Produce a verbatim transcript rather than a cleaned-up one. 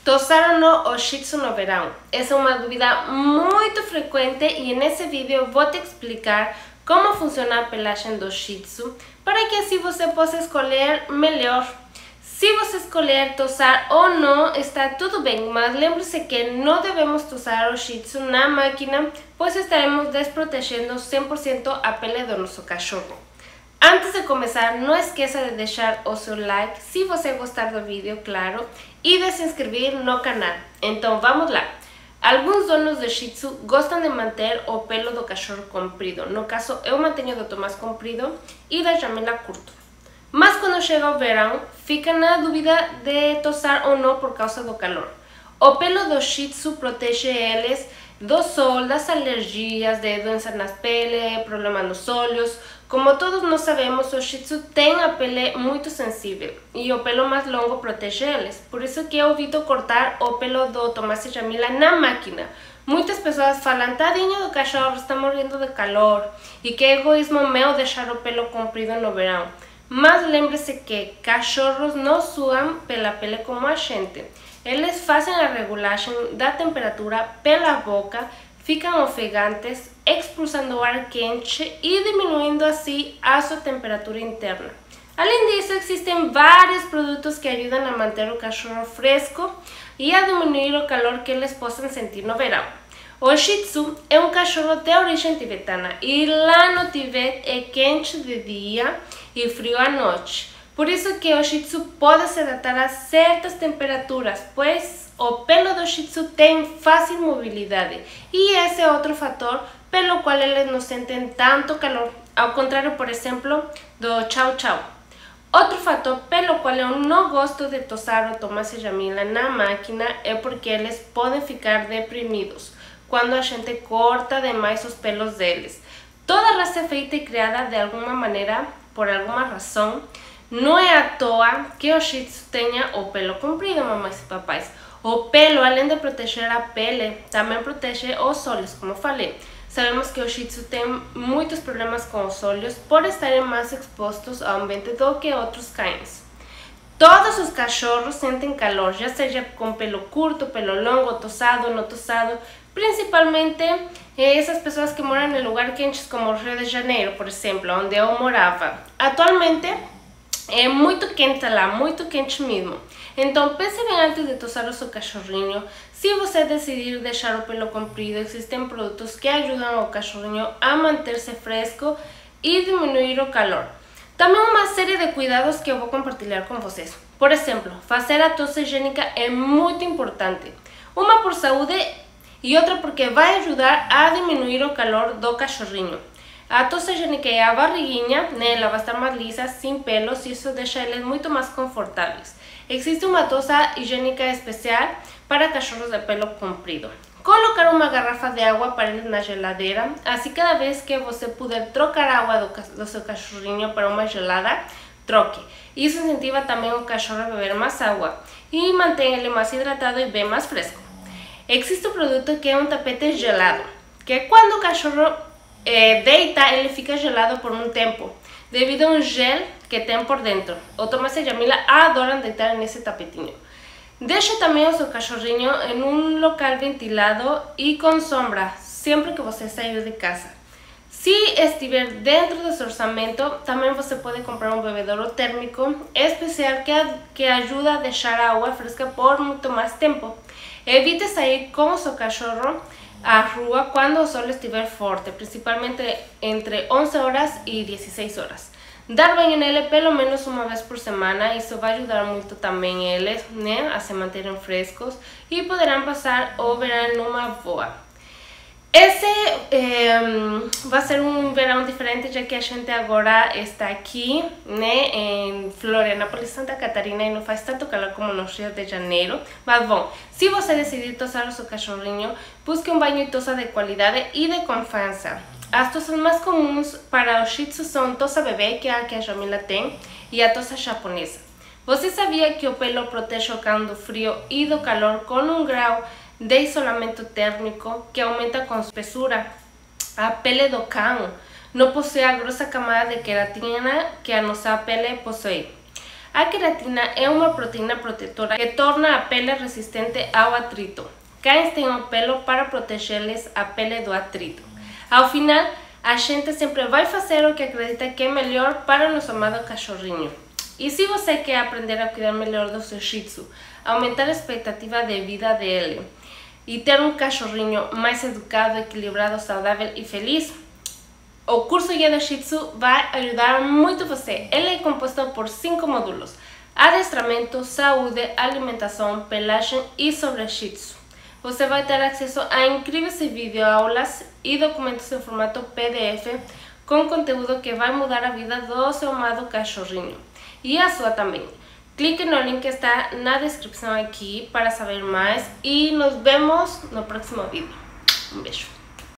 Tosar ou não o Shih Tzu no verão? Essa é uma dúvida muito frequente e nesse vídeo vou te explicar como funciona a pelagem do Shih Tzu para que assim você possa escolher melhor. Se você escolher tosar ou não, está tudo bem, mas lembre-se que não devemos tosar o Shih Tzu na máquina, pois estaremos desprotegendo cem por cento a pele do nosso cachorro. Antes de começar, não esqueça de deixar o seu like se você gostar do vídeo, claro, e de se inscrever no canal. Então vamos lá! Alguns donos de Shih Tzu gostam de manter o pelo do cachorro comprido. No caso, eu mantenho do Tomás comprido e da Jamila curto. Mas quando chega o verão, fica na dúvida de tosar ou não por causa do calor. O pelo do Shih Tzu protege eles do sol, das alergias, de doenças nas pele, problemas nos olhos. Como todos nós sabemos, o Shih Tzu tem a pele muito sensível e o pelo mais longo protege eles. Por isso que eu evito cortar o pelo do Tomás e Jamila na máquina. Muitas pessoas falam, tadinho do cachorro, está morrendo de calor e que egoísmo meu deixar o pelo comprido no verão. Mas lembre-se que cachorros não suam pela pele como a gente. Eles fazem a regulagem da temperatura pela boca, ficam ofegantes, expulsando ar quente e diminuindo assim a sua temperatura interna. Além disso, existem vários produtos que ajudam a manter o cachorro fresco e a diminuir o calor que eles possam sentir no verão. O Shih Tzu é um cachorro de origem tibetana e lá no Tibete é quente de dia e frio à noite. Por isso que o Shih Tzu pode se adaptar a certas temperaturas, pois o pelo do Shih Tzu tem fácil mobilidade e esse é outro fator pelo qual eles não sentem tanto calor, ao contrário, por exemplo, do Chow Chow. Outro fator pelo qual eu não gosto de tosar o Tomás e Jamila na máquina é porque eles podem ficar deprimidos quando a gente corta demais os pelos deles. Toda raça é feita e criada de alguma maneira, por alguma razão. Não é à toa que o Shih Tzu tenha o pelo comprido, mamães e papais. O pelo, além de proteger a pele, também protege os olhos, como falei. Sabemos que o Shih Tzu tem muitos problemas com os olhos por estarem mais expostos ao ambiente do que outros cães. Todos os cachorros sentem calor, já seja com pelo curto, pelo longo, tosado, não tosado. Principalmente essas pessoas que moram em lugares quentes como Rio de Janeiro, por exemplo, onde eu morava. Atualmente é muito quente lá, muito quente mesmo. Então pense bem antes de tosar o seu cachorrinho. Se você decidir deixar o pelo comprido, existem produtos que ajudam o cachorrinho a manter-se fresco e diminuir o calor. Também uma série de cuidados que eu vou compartilhar com vocês. Por exemplo, fazer a tosse higiênica é muito importante. Uma por saúde e outra porque vai ajudar a diminuir o calor do cachorrinho. A tosse higiênica é a barriguinha, né? Ela vai estar mais lisa, sem pelos, e isso deixa eles muito mais confortáveis. Existe uma tosse higiênica especial para cachorros de pelo comprido. Colocar uma garrafa de água para eles na geladeira, assim cada vez que você puder trocar a água do, do seu cachorrinho para uma gelada, troque. Isso incentiva também o cachorro a beber mais água e mantém ele mais hidratado e bem mais fresco. Existe um produto que é um tapete gelado, que quando o cachorro eh, deita, ele fica gelado por um tempo, devido a um gel que tem por dentro. O Tomás e Jamila adoram deitar nesse tapetinho. Deixe também o seu cachorrinho em um local ventilado e com sombra, sempre que você sair de casa. Se estiver dentro do seu orçamento, também você pode comprar um bebedouro térmico especial que, que ajuda a deixar a água fresca por muito mais tempo. Evite sair com o seu cachorro à rua quando o sol estiver forte, principalmente entre onze horas e dezesseis horas. Dar banho nele pelo menos uma vez por semana, isso vai ajudar muito também eles, né, a se manterem frescos e poderão passar o verão numa boa. Esse eh, vai ser um verão diferente, já que a gente agora está aqui, né, em Florianópolis, Santa Catarina, e não faz tanto calor como no Rio de Janeiro. Mas bom, se você decidir tosar o seu cachorrinho, busque um banho e tosa de qualidade e de confiança. As tosas mais comuns para o Shih Tzu são tosa bebê, que é a que a Jamila tem, e a tosa japonesa. Você sabia que o pelo protege o cão do frio e do calor com um grau de isolamento térmico que aumenta com espessura? A pele do cão não possui a grossa camada de queratina que a nossa pele possui. A queratina é uma proteína protetora que torna a pele resistente ao atrito. Cães têm o pelo para proteger-lhes a pele do atrito. Ao final, a gente sempre vai fazer o que acredita que é melhor para o nosso amado cachorrinho. E se você quer aprender a cuidar melhor do seu Shih Tzu, aumentar a expectativa de vida dele e ter um cachorrinho mais educado, equilibrado, saudável e feliz, o curso Guia do Shih Tzu vai ajudar muito você. Ele é composto por cinco módulos: adestramento, saúde, alimentação, pelagem e sobre Shih Tzu. Você vai ter acesso a incríveis videoaulas e documentos em formato P D F com conteúdo que vai mudar a vida do seu amado cachorrinho e a sua também. Clique no link que está na descrição aqui para saber mais e nos vemos no próximo vídeo. Um beijo.